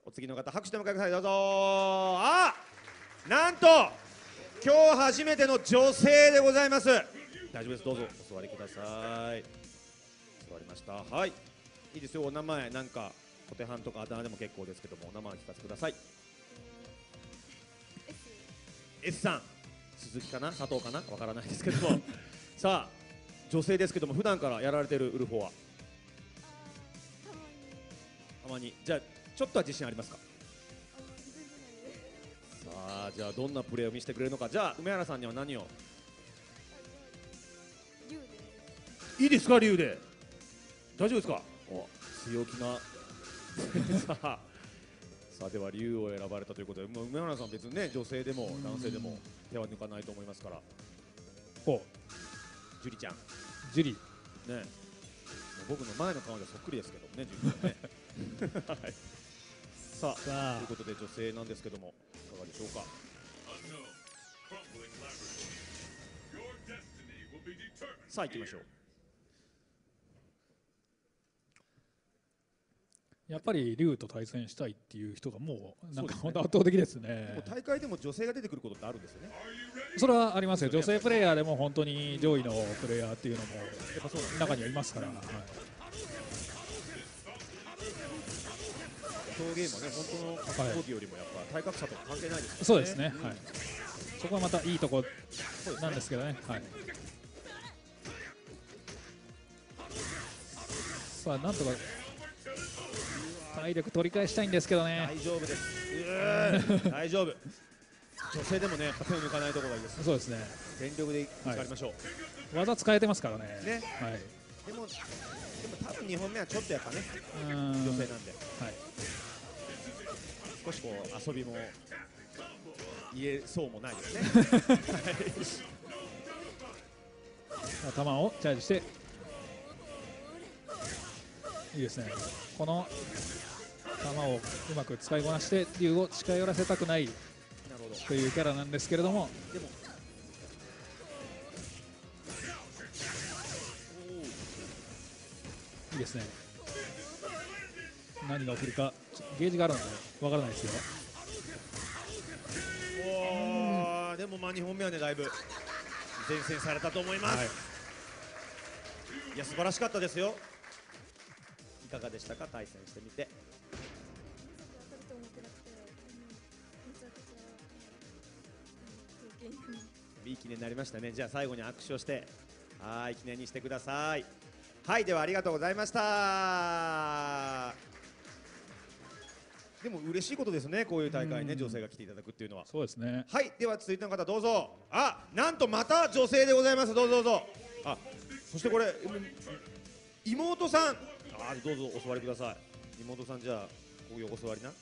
お次の方拍手でお迎えください。どうぞ。あ、なんと今日初めての女性でございます。大丈夫です、どうぞお座りください。座りました。はい、いいですよ。お名前なんか小手半とかあだ名でも結構ですけども、お名前を聞かせてください。 S さん、鈴木かな佐藤かなわからないですけどもさあ女性ですけども、普段からやられてるウルフォはたまに、じゃあちょっとは自信ありますか？さあじゃあどんなプレーを見せてくれるのか。じゃあ梅原さんには何を。いいですか、竜で大丈夫ですか？お、強気なさあでは竜を選ばれたということで、もう梅原さん別にね女性でも男性でも手は抜かないと思いますから。ほう、ジュリちゃん、ジュリね、僕の前の顔でそっくりですけどもね、ジュリちゃんねはい、さあということで女性なんですけどもいかがでしょうか。さあ行きましょう。 やっぱり竜と対戦したいっていう人がもうなんか本当圧倒的ですね。 もう大会でも女性が出てくることってあるんですよね。 それはありますよ。女性プレイヤーでも本当に上位のプレイヤーっていうのもやっぱそう中にはいますから。はい、 競技ゲームはね、本当の格闘技よりもやっぱ体格差とか関係ないですからね。 そうですね。はい。そこはまたいいとこなんですけどね。はい。さあなんとか体力取り返したいんですけどね。 大丈夫です。大丈夫。女性でもね、手を抜かないところがいいです。 そうですね。 全力で使いましょう。 技使えてますからね。 ね。 はい。 でも多分2本目はちょっとやっぱね、女性なんで、はい、少しこう遊びも言えそうもないですね。 頭をチャージして、いいですね。この球をうまく使いこなして竜を近寄らせたくないというキャラなんですけれども、でもいいですね。何が起きるかゲージがあるのでわからないですよ。 でもまあ2本目はねだいぶ前線されたと思います。はい、いや素晴らしかったですよ。いかがでしたか、対戦してみて。いい記念になりましたね。じゃあ最後に握手をしてはい記念にしてください。はい、ではありがとうございました。でも嬉しいことですね、こういう大会ね、女性が来ていただくっていうのは。 そうですね。 はい、では続いての方どうぞ。あ、なんとまた女性でございます。どうぞどうぞ。あ、そしてこれ妹さん、あ、どうぞお座りください。妹さん、じゃあここお座りな。はい、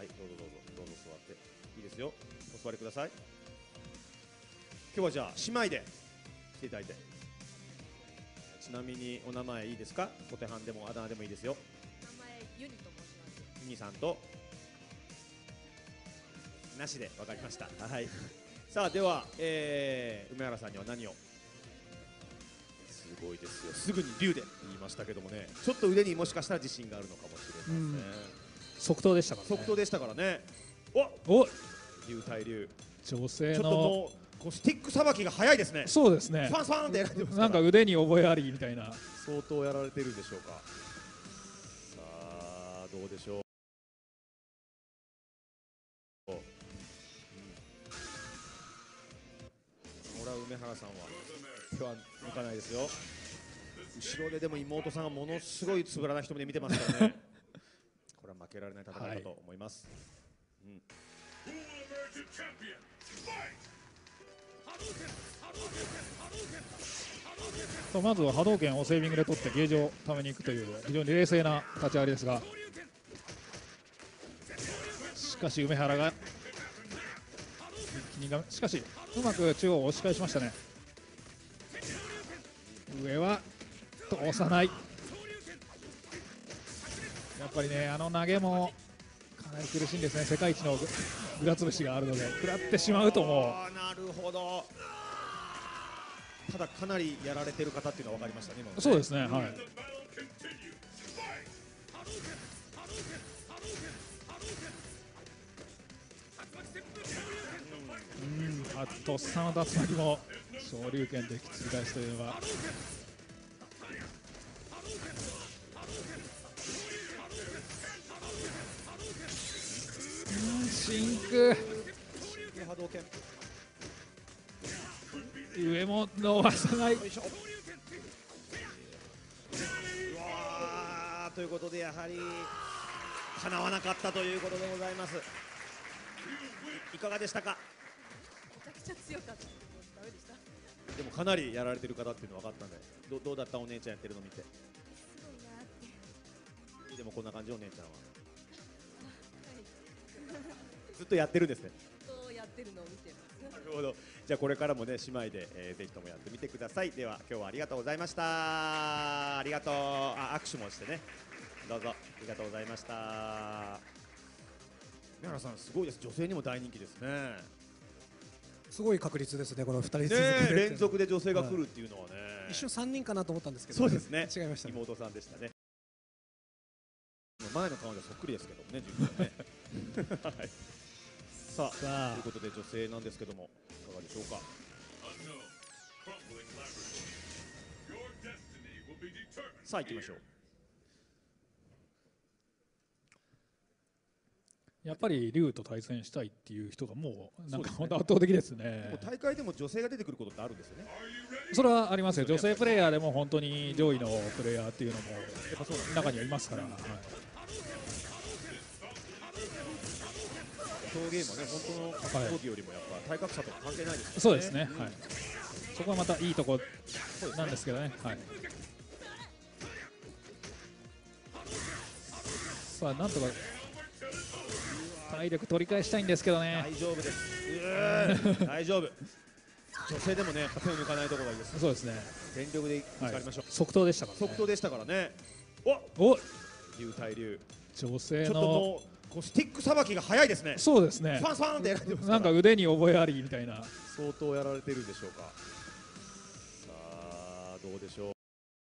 どうぞどうぞどうぞ座っていいですよ。お座りください。今日はじゃあ姉妹で来ていただいて、ちなみにお名前いいですか？小手半でもあだ名でもいいですよ。 名前ユニと申します。 ユニさんとなしで分かりました。はい。さあでは、梅原さんには何を。すごいですよ。すぐに竜で言いましたけどもね、ちょっと腕にもしかしたら自信があるのかもしれません。 即答でしたからね。 即答でしたからね。 お、 竜対竜。 女性のちょっともうこうスティックさばきが早いですね。 そうですね。 ファンファンってやられてますから。 なんか腕に覚えありみたいな。 相当やられてるんでしょうか。さあどうでしょう。梅原さんは手は抜かないですよ。後ろででも妹さんがものすごいつぶらな瞳で見てますからね。これは負けられない戦いだと思います。 まずは波動拳をセービングで取ってゲージをためにいくという非常に冷静な立ち上がりですが、しかし梅原がしかしうまく中央を押し返しましたね。上は通さない。やっぱりね、あの投げもかなり苦しいんですね。世界一のグラつぶしがあるので食らってしまうともう。 なるほど。ただかなりやられてる方っていうのは分かりましたね、今のね。 そうですね。はい。 とっさの竜巻も昇竜拳で覆すというのは真空波動拳上も逃さない。 よいしょ。うわーということでやはりかなわなかったということでございます。いかがでしたか。 めちゃくちゃ強かった。ダメでした。 でもかなりやられてる方っていうの分かったんで、どうだったお姉ちゃんやってるの見て。 すごいなって。 でもこんな感じお姉ちゃんははい。 ずっとやってるんですね。 ずっとやってるのを見てます。 なるほど。じゃあこれからもね姉妹で、ぜひともやってみてください。では今日はありがとうございました。ありがとう。握手もしてね。どうぞありがとうございました。宮原さんすごいです。女性にも大人気ですね。 すごい確率ですね、この2人続ねけて連続で女性が来るっていうのはね。 一瞬3人かなと思ったんですけど、 そうですね。 違いましたね。 妹さんでしたね。前の彼女そっくりですけどね、自分はね。はい。さあ、ということで女性なんですけどもいかがでしょうか。さあ行きましょう。 やっぱり龍と対戦したいっていう人がもうなんかそうですね本当圧倒的ですね。 もう大会でも女性が出てくることってあるんですよね。 それはありますよ。女性プレイヤーでも本当に上位のプレイヤーっていうのも中にはいますから。はい、 競技ゲームはね、本当の競技よりもやっぱ体格差とか関係ないですからね。 そうですね。はい。そこはまたいいとこなんですけどね。はい。さあなんとか体力取り返したいんですけどね。 大丈夫です。大丈夫。女性でもね、やっぱ手を抜かないところがいいです。 そうですね。 全力でぶつかりましょう。 即答でしたからね。 即答でしたからね。 お、 龍対龍。 女性ちょっとのもうこうスティックさばきが早いですね。 そうですね。 ファンファンってやられてますから。 なんか腕に覚えありみたいな。 相当やられてるんでしょうか。さあどうでしょう。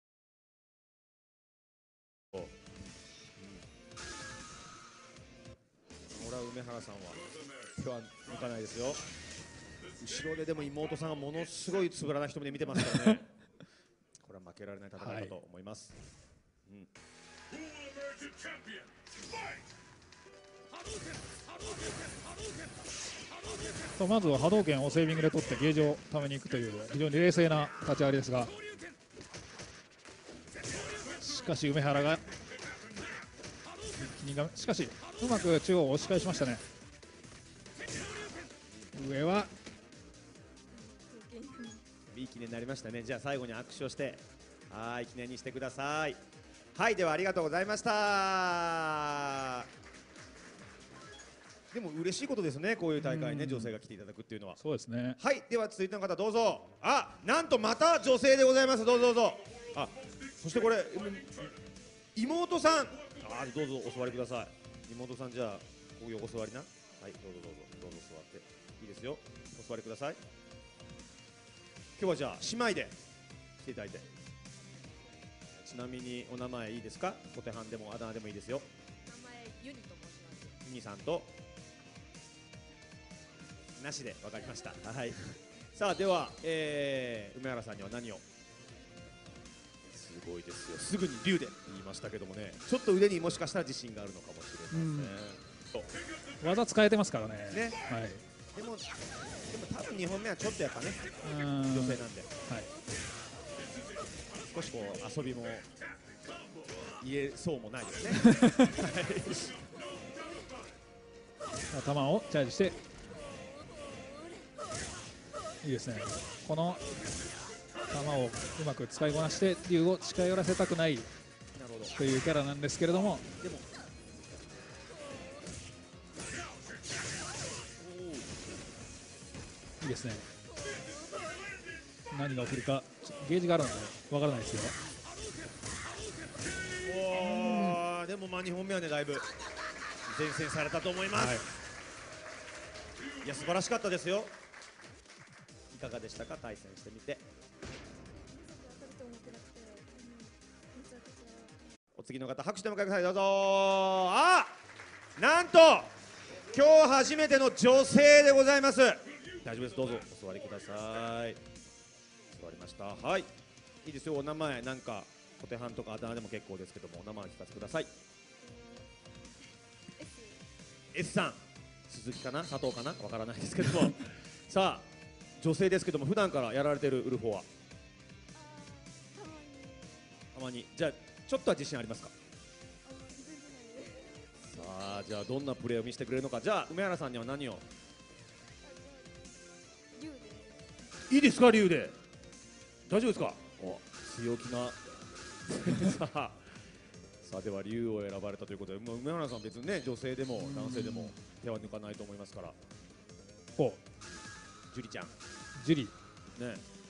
これは梅原さんは手は抜かないですよ。後ろででも妹さんがものすごいつぶらな瞳で見てますからね。これは負けられない戦いだと思います。 まずは波動拳をセービングで取ってゲージをためにいくという非常に冷静な立ち上がりですが、しかし梅原がしかしうまく中央を押し返しましたね。上はいい記念になりましたね。じゃあ最後に握手をしてはい記念にしてください。はい、ではありがとうございました。でも嬉しいことですね、こういう大会ね、女性が来ていただくっていうのは。 そうですね。 はい、では続いての方どうぞ。なんとまた女性でございます。どうぞどうぞ。そしてこれ妹さん、どうぞお座りください。妹さん、じゃあここお座りな。はい、どうぞどうぞどうぞ座っていいですよ。お座りください。今日はじゃあ姉妹で来ていただいて、ちなみにお名前いいですか。小手半でもあだ名でもいいですよ。 名前ユニと申します。 ユニさんとなしで分かりました。はい。さあでは、梅原さんには何を。すごいですよ。すぐに龍で言いましたけどもね、ちょっと腕にもしかしたら自信があるのかもしれません。 技使えてますからね。 ね。 はい。 でも多分2本目はちょっとやっぱね女性なんで、はい、少しこう遊びも言えそうもないですね。 頭をチャージしていいですね。この球をうまく使いこなして龍を近寄らせたくないというキャラなんですけれども、 でもいいですね。何が起きるかゲージがあるのでわからないですよ。 でも2本目はねだいぶ前線されたと思います。はい、いや素晴らしかったですよ。いかがでしたか、対戦してみて。お次の方拍手でお迎えください。どうぞ。なんと今日初めての女性でございます。 大丈夫です、どうぞお座りください。座りました。はい、いいですよ。お名前なんか小手半とかあだ名でも結構ですけども、お名前を聞かせてください。 S さん、鈴木かな佐藤かなわからないですけどもさあ女性ですけども、普段からやられてるウルフォはたまに、じゃあちょっとは自信ありますか？さあじゃあどんなプレーを見せてくれるのか。じゃあ梅原さんには何を。いいですか、竜で大丈夫ですか？お、強気なさあでは竜を選ばれたということで、もう梅原さん別にね女性でも男性でも手は抜かないと思いますから。 ほう、 樹里ちゃんジュリね